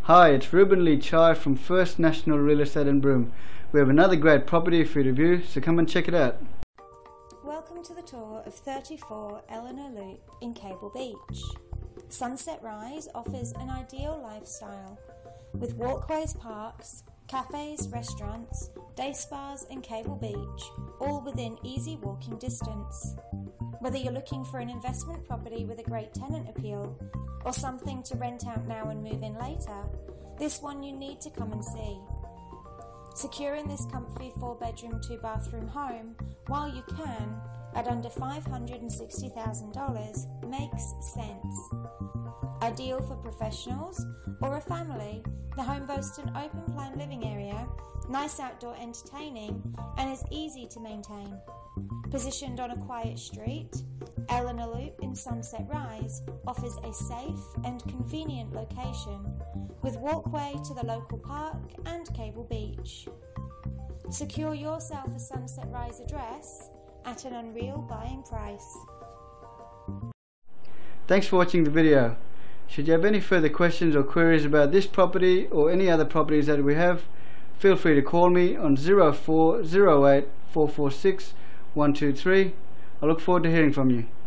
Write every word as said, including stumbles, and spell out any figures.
Hi, it's Ruben Lee Chai from First National Real Estate in Broome. We have another great property for you to view, so come and check it out. Welcome to the tour of thirty-four Eleanor Loop in Cable Beach. Sunset Rise offers an ideal lifestyle with walkways, parks, cafes, restaurants, day spas and Cable Beach, all within easy walking distance. Whether you're looking for an investment property with a great tenant appeal or something to rent out now and move in later, this one you need to come and see. Securing this comfy four bedroom, two bathroom home while you can at under five hundred sixty thousand dollars makes sense. Ideal for professionals or a family, the home boasts an open plan living area, nice outdoor entertaining, and is easy to maintain. Positioned on a quiet street, Eleanor Loop in Sunset Rise offers a safe and convenient location with walkway to the local park and Cable Beach. Secure yourself a Sunset Rise address at an unreal buying price. Thanks for watching the video. Should you have any further questions or queries about this property or any other properties that we have, feel free to call me on zero four zero eight four four six one two three. I look forward to hearing from you.